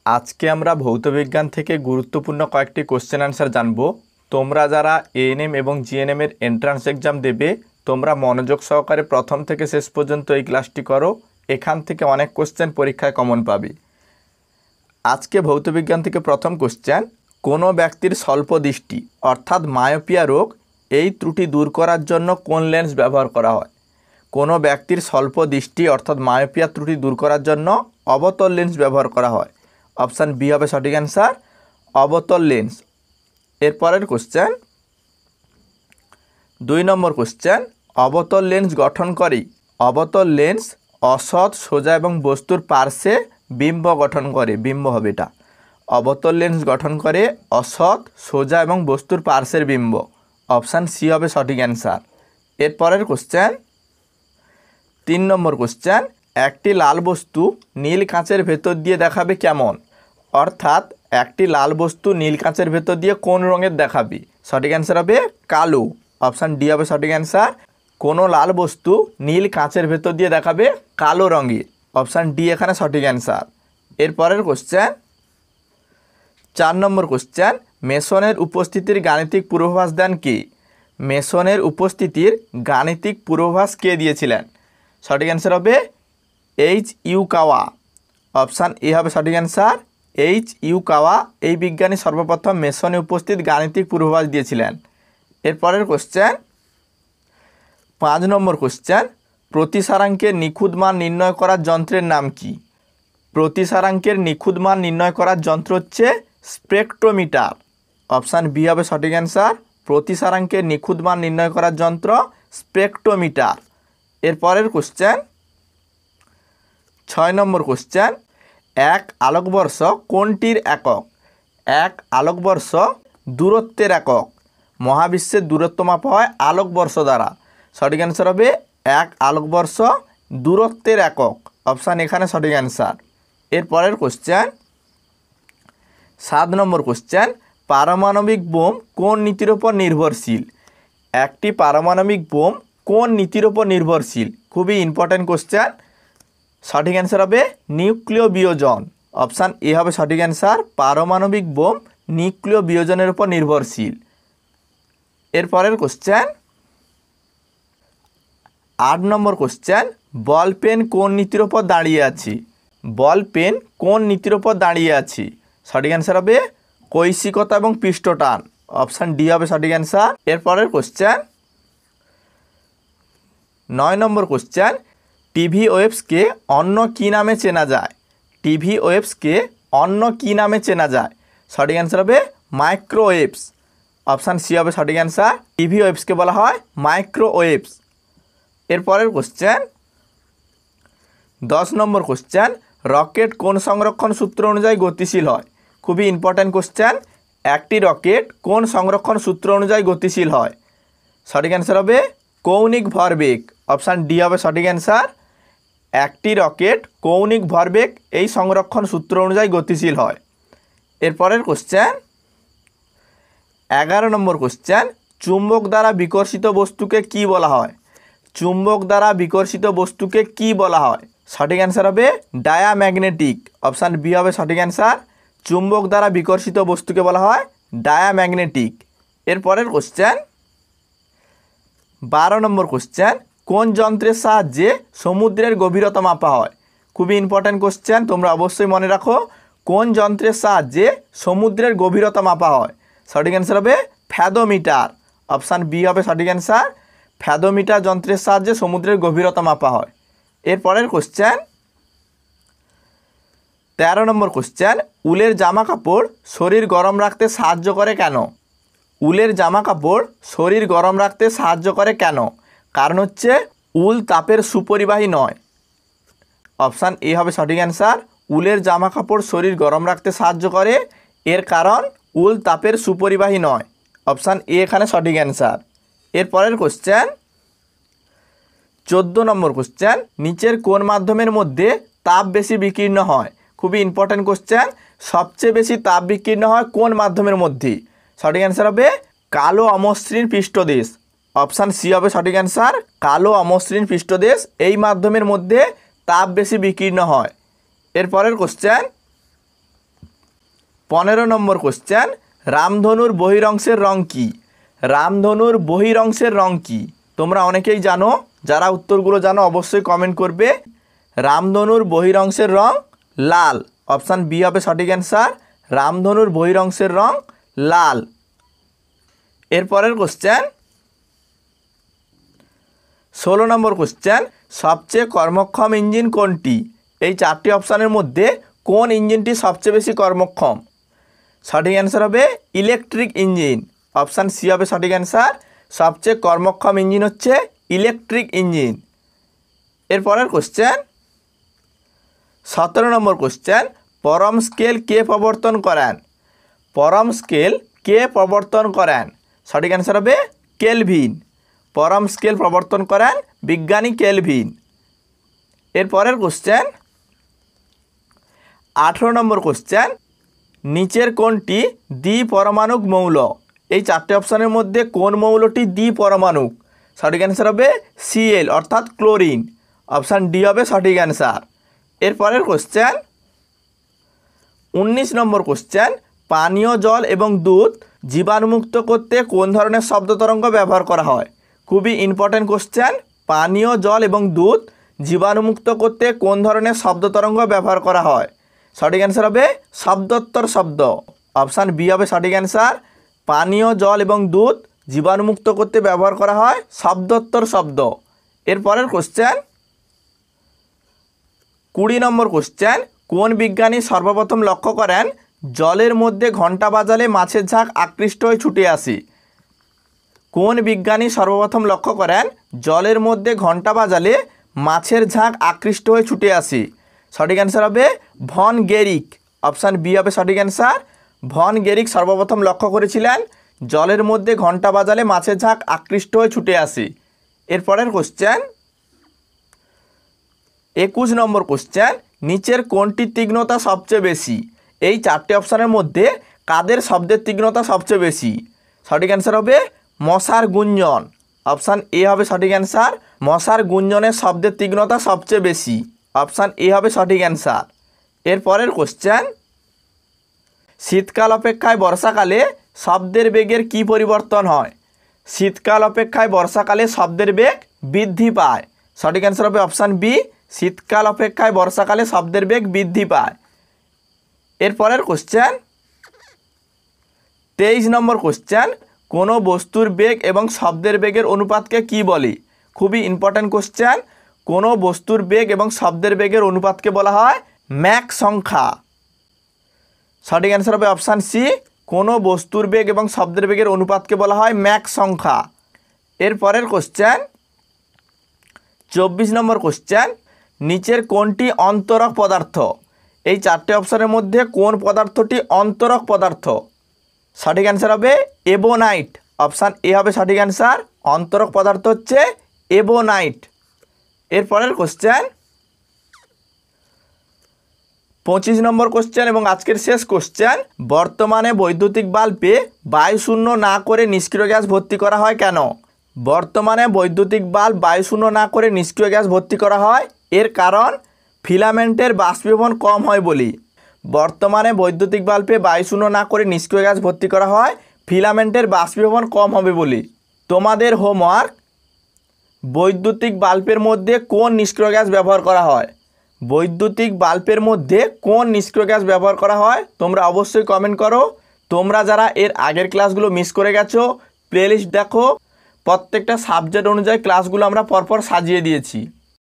আজকে আমরা ভৌতবিজ্ঞান থেকে গুরুত্বপূর্ণ কয়েকটি কোশ্চেন আনসার জানব। তোমরা যারা এএনএম এবং জিএনএম এর এন্ট্রান্স এক্সাম দেবে তোমরা মনোযোগ সহকারে প্রথম থেকে শেষ পর্যন্ত এই ক্লাসটি করো। এখান থেকে অনেক কোশ্চেন পরীক্ষায় কমন পাবে। আজকে ভৌতবিজ্ঞান থেকে প্রথম কোশ্চেন, কোনো ব্যক্তির স্বল্প দৃষ্টি অর্থাৎ মায়োপিয়া রোগ এই ত্রুটি দূর করার জন্য কোন লেন্স ব্যবহার করা হয়? কোনো ব্যক্তির স্বল্প দৃষ্টি অর্থাৎ মায়োপিয়া ত্রুটি দূর করার জন্য অবতল লেন্স ব্যবহার করা হয়। অপশান বি হবে সঠিক অ্যান্সার, অবতল লেন্স। এরপরের কোশ্চেন 2 নম্বর কোশ্চেন, অবতল লেন্স গঠন করে। অবতল লেন্স অসৎ সোজা এবং বস্তুর পার্শ্বে বিম্ব গঠন করে। বিম্ব হবে এটা। অবতল লেন্স গঠন করে অসৎ সোজা এবং বস্তুর পার্শ্বের বিম্ব। অপশান সি হবে সঠিক অ্যান্সার। এরপরের কোশ্চেন 3 নম্বর কোশ্চেন, একটি লাল বস্তু নীল কাঁচের ভেতর দিয়ে দেখাবে কেমন? অর্থাৎ একটি লাল বস্তু নীল কাঁচের ভেতর দিয়ে কোন রঙের দেখাবে? সঠিক অ্যান্সার হবে কালো। অপশান ডি হবে সঠিক অ্যান্সার। কোনো লাল বস্তু নীল কাঁচের ভেতর দিয়ে দেখাবে কালো রঙের। অপশান ডি এখানে সঠিক অ্যান্সার। এরপরের কোশ্চেন 4 নম্বর কোশ্চেন, মেসনের উপস্থিতির গাণিতিক পূর্বাভাস দেন কে? মেসনের উপস্থিতির গাণিতিক পূর্বাভাস কে দিয়েছিলেন? সঠিক অ্যান্সার হবে এইচ.ইউ. কাওয়া। অপশান এ হবে সঠিক অ্যান্সার। এইচ.ইউ. কাওয়া এই বিজ্ঞানী সর্বপ্রথম মেসনে উপস্থিত গাণিতিক পূর্বাভাস দিয়েছিলেন। এরপরের কোশ্চেন 5 নম্বর কোশ্চেন, প্রতিসারাঙ্কের নিখুঁত মান নির্ণয় করার যন্ত্রের নাম কি? প্রতিসারাঙ্কের নিখুঁত মান নির্ণয় করার যন্ত্র হচ্ছে স্পেকট্রোমিটার। অপশান বি হবে সঠিক অ্যান্সার। প্রতিসারাঙ্কের নিখুঁত মান নির্ণয় করার যন্ত্র স্পেকট্রোমিটার। এরপরের কোশ্চেন 6 নম্বর কোশ্চেন, এক আলোকবর্ষ কোনটির একক? এক আলোকবর্ষ দূরত্বের একক। মহাবিশ্বের দূরত্ব মাপা হয় আলোকবর্ষ দ্বারা। সঠিক অ্যান্সার হবে এক আলোকবর্ষ দূরত্বের একক। অপশান এখানে সঠিক অ্যান্সার। এরপরের কোশ্চেন 7 নম্বর কোশ্চেন, পারমাণবিক বোম কোন নীতির ওপর নির্ভরশীল? একটি পারমাণবিক বোম কোন নীতির ওপর নির্ভরশীল? খুবই ইম্পর্ট্যান্ট কোশ্চেন। সঠিক অ্যান্সার হবে নিউক্লিয় বিয়োজন। অপশান এ হবে সঠিক অ্যান্সার। পারমাণবিক বোম নিউক্লিয় বিয়োজনের উপর নির্ভরশীল। এরপরের কোশ্চেন 8 নম্বর কোশ্চেন, বল পেন কোন নীতির ওপর দাঁড়িয়ে আছে? বল পেন কোন নীতির ওপর দাঁড়িয়ে আছে? সঠিক অ্যান্সার হবে কৈশিকতা এবং পৃষ্ঠটান। অপশান ডি হবে সঠিক অ্যান্সার। এরপরের কোশ্চেন 9 নম্বর কোশ্চেন, টিভি ওয়েভসকে অন্য কী নামে চেনা যায়? টিভি ওয়েভসকে অন্য কী নামে চেনা যায়? সঠিক অ্যান্সার হবে মাইক্রোওয়েভস। অপশান সি হবে সঠিক অ্যান্সার। টিভি ওয়েভসকে বলা হয় মাইক্রোওয়েভস। এরপরের কোশ্চেন 10 নম্বর কোশ্চেন, রকেট কোন সংরক্ষণ সূত্র অনুযায়ী গতিশীল হয়? খুবই ইম্পর্ট্যান্ট কোশ্চেন। একটি রকেট কোন সংরক্ষণ সূত্র অনুযায়ী গতিশীল হয়? সঠিক অ্যান্সার হবে কৌণিক ভরবেগ। অপশান ডি হবে সঠিক অ্যান্সার। একটি রকেট কৌণিক ভরবেগ এই সংরক্ষণ সূত্র অনুযায়ী গতিশীল হয়। এরপরের কোশ্চেন 11 নম্বর কোশ্চেন, চুম্বক দ্বারা বিকর্ষিত বস্তুকে কি বলা হয়? চুম্বক দ্বারা বিকর্ষিত বস্তুকে কি বলা হয়? সঠিক অ্যান্সার হবে ডায়াম্যাগনেটিক। অপশান বি হবে সঠিক অ্যান্সার। চুম্বক দ্বারা বিকর্ষিত বস্তুকে বলা হয় ডায়াম্যাগনেটিক। এরপরের কোশ্চেন 12 নম্বর কোশ্চেন, কোন যন্ত্রের সাহায্যে সমুদ্রের গভীরতা মাপা হয়? খুবই ইম্পর্ট্যান্ট কোশ্চেন, তোমরা অবশ্যই মনে রাখো। কোন যন্ত্রের সাহায্যে সমুদ্রের গভীরতা মাপা হয়? সঠিক অ্যান্সার হবে ফ্যাদোমিটার। অপশান বি হবে সঠিক অ্যান্সার। ফ্যাদোমিটার যন্ত্রের সাহায্যে সমুদ্রের গভীরতা মাপা হয়। এরপরের কোশ্চেন 13 নম্বর কোশ্চেন, উলের জামা কাপড় শরীর গরম রাখতে সাহায্য করে কেন? উলের জামা কাপড় শরীর গরম রাখতে সাহায্য করে কেন? কারণ হচ্ছে উল তাপের সুপরিবাহী নয়। অপশান এ হবে সঠিক অ্যান্সার। উলের জামা কাপড় শরীর গরম রাখতে সাহায্য করে, এর কারণ উল তাপের সুপরিবাহী নয়। অপশান এ এখানে সঠিক অ্যান্সার। এরপরের কোশ্চেন 14 নম্বর কোশ্চেন, নিচের কোন মাধ্যমের মধ্যে তাপ বেশি বিকীর্ণ হয়? খুবই ইম্পর্ট্যান্ট কোশ্চেন। সবচেয়ে বেশি তাপ বিকীর্ণ হয় কোন মাধ্যমের মধ্যে? সঠিক অ্যান্সার হবে কালো অমসৃণ পৃষ্ঠদেশ। অপশান সি হবে সঠিক অ্যান্সার। কালো অমসৃণ পৃষ্ঠদেশ এই মাধ্যমের মধ্যে তাপ বেশি বিকীর্ণ হয়। এরপরের কোশ্চেন 15 নম্বর কোশ্চেন, রামধনুর বহিরংশের রং কি? রামধনুর বহিরংশের রং কি? তোমরা অনেকেই জানো, যারা উত্তরগুলো জানো অবশ্যই কমেন্ট করবে। রামধনুর বহিরংশের রং লাল। অপশান বি হবে সঠিক অ্যান্সার। রামধনুর বহিরংশের রং লাল। এরপরের কোশ্চেন 16 নম্বর কোশ্চেন, সবচেয়ে কর্মক্ষম ইঞ্জিন কোনটি? এই 4টি অপশানের মধ্যে কোন ইঞ্জিনটি সবচেয়ে বেশি কর্মক্ষম? সঠিক অ্যান্সার হবে ইলেকট্রিক ইঞ্জিন। অপশান সি হবে সঠিক অ্যান্সার। সবচেয়ে কর্মক্ষম ইঞ্জিন হচ্ছে ইলেকট্রিক ইঞ্জিন। এরপরের কোশ্চেন 17 নম্বর কোশ্চেন, পরম স্কেল কে প্রবর্তন করেন? পরম স্কেল কে প্রবর্তন করেন? সঠিক অ্যান্সার হবে কেলভিন। পরম স্কেল প্রবর্তন করেন বিজ্ঞানী কেলভিন। এরপরের কোশ্চেন 18 নম্বর কোশ্চেন, নিচের কোনটি দ্বিপরমাণুক মৌল? এই 4টে অপশানের মধ্যে কোন মৌলটি দ্বিপরমাণুক? সঠিক অ্যান্সার হবে সিএল অর্থাৎ ক্লোরিন। অপশান ডি হবে সঠিক অ্যান্সার। এরপরের কোশ্চেন 19 নম্বর কোশ্চেন, পানীয় জল এবং দুধ জীবাণুমুক্ত করতে কোন ধরনের শব্দ তরঙ্গ ব্যবহার করা হয়? খুবই ইম্পর্ট্যান্ট কোশ্চেন। পানীয় জল এবং দুধ জীবাণুমুক্ত করতে কোন ধরনের শব্দ তরঙ্গ ব্যবহার করা হয়? সঠিক অ্যান্সার হবে শব্দোত্তর শব্দ। অপশান বি হবে সঠিক অ্যান্সার। পানীয় জল এবং দুধ জীবাণুমুক্ত করতে ব্যবহার করা হয় শব্দোত্তর শব্দ। এরপরের কোশ্চেন 20 নম্বর কোশ্চেন, কোন বিজ্ঞানী সর্বপ্রথম লক্ষ্য করেন জলের মধ্যে ঘণ্টা বাজালে মাছের ঝাঁক আকৃষ্ট হয়ে ছুটে আসে? কোন বিজ্ঞানী সর্বপ্রথম লক্ষ্য করেন জলের মধ্যে ঘণ্টা বাজালে মাছের ঝাঁক আকৃষ্ট হয়ে ছুটে আসে? সঠিক অ্যান্সার হবে ভন গেরিক। অপশান বি হবে সঠিক অ্যান্সার। ভন গেরিক সর্বপ্রথম লক্ষ্য করেছিলেন জলের মধ্যে ঘণ্টা বাজালে মাছের ঝাঁক আকৃষ্ট হয়ে ছুটে আসে। এরপরের কোশ্চেন 21 নম্বর কোশ্চেন, নিচের কোনটির তীক্ষ্ণতা সবচেয়ে বেশি? এই 4টে অপশানের মধ্যে কাদের শব্দের তীক্ষ্ণতা সবচেয়ে বেশি? সঠিক অ্যান্সার হবে মশার গুঞ্জন। অপশান এ হবে সঠিক অ্যান্সার। মশার গুঞ্জনের শব্দের তীক্ষ্ণতা সবচেয়ে বেশি। অপশান এ হবে সঠিক অ্যান্সার। এরপরের কোশ্চেন, শীতকাল অপেক্ষায় বর্ষাকালে শব্দের বেগের কি পরিবর্তন হয়? শীতকাল অপেক্ষায় বর্ষাকালে শব্দের বেগ বৃদ্ধি পায়। সঠিক অ্যান্সার হবে অপশান বি। শীতকাল অপেক্ষায় বর্ষাকালে শব্দের বেগ বৃদ্ধি পায়। এরপরের কোশ্চেন 23 নম্বর কোশ্চেন, কোনো বস্তুর বেগ এবং শব্দের বেগের অনুপাতকে কি বলে? খুবই ইম্পর্ট্যান্ট কোশ্চেন। কোনো বস্তুর বেগ এবং শব্দের বেগের অনুপাতকে বলা হয় ম্যাক সংখ্যা। সঠিক অ্যান্সার হবে অপশান সি। কোনো বস্তুর বেগ এবং শব্দের বেগের অনুপাতকে বলা হয় ম্যাক সংখ্যা। এরপরের কোশ্চেন 24 নম্বর কোশ্চেন, নিচের কোনটি অন্তরক পদার্থ? এই 4টে অপশানের মধ্যে কোন পদার্থটি অন্তরক পদার্থ? সঠিক অ্যান্সার হবে এবোনাইট। অপশান এ হবে সঠিক অ্যান্সার। অন্তরক পদার্থ হচ্ছে এবোনাইট। এরপরের কোশ্চেন 25 নম্বর কোশ্চেন এবং আজকের শেষ কোশ্চেন, বর্তমানে বৈদ্যুতিক বাল্বে বায়ুশূন্য না করে নিষ্ক্রিয় গ্যাস ভর্তি করা হয় কেন? বর্তমানে বৈদ্যুতিক বাল্ব বায়ুশূন্য না করে নিষ্ক্রিয় গ্যাস ভর্তি করা হয়, এর কারণ ফিলামেন্টের বাষ্পীভবন কম হয় বলি। বর্তমানে বৈদ্যুতিক বাল্বে বায়ুশূন্য না করে নিষ্ক্রিয় গ্যাস ভর্তি করা হয় ফিলামেন্টের বাষ্পীভবন কম হবে বলি। তোমাদের হোমওয়ার্ক, বৈদ্যুতিক বাল্বের মধ্যে কোন নিষ্ক্রিয় গ্যাস ব্যবহার করা হয়? বৈদ্যুতিক বাল্বের মধ্যে কোন নিষ্ক্রিয় গ্যাস ব্যবহার করা হয় তোমরা অবশ্যই কমেন্ট করো। তোমরা যারা এর আগের ক্লাসগুলো মিস করে গেছো প্লেলিস্ট দেখো, প্রত্যেকটা সাবজেক্ট অনুযায়ী ক্লাসগুলো আমরা পরপর সাজিয়ে দিয়েছি।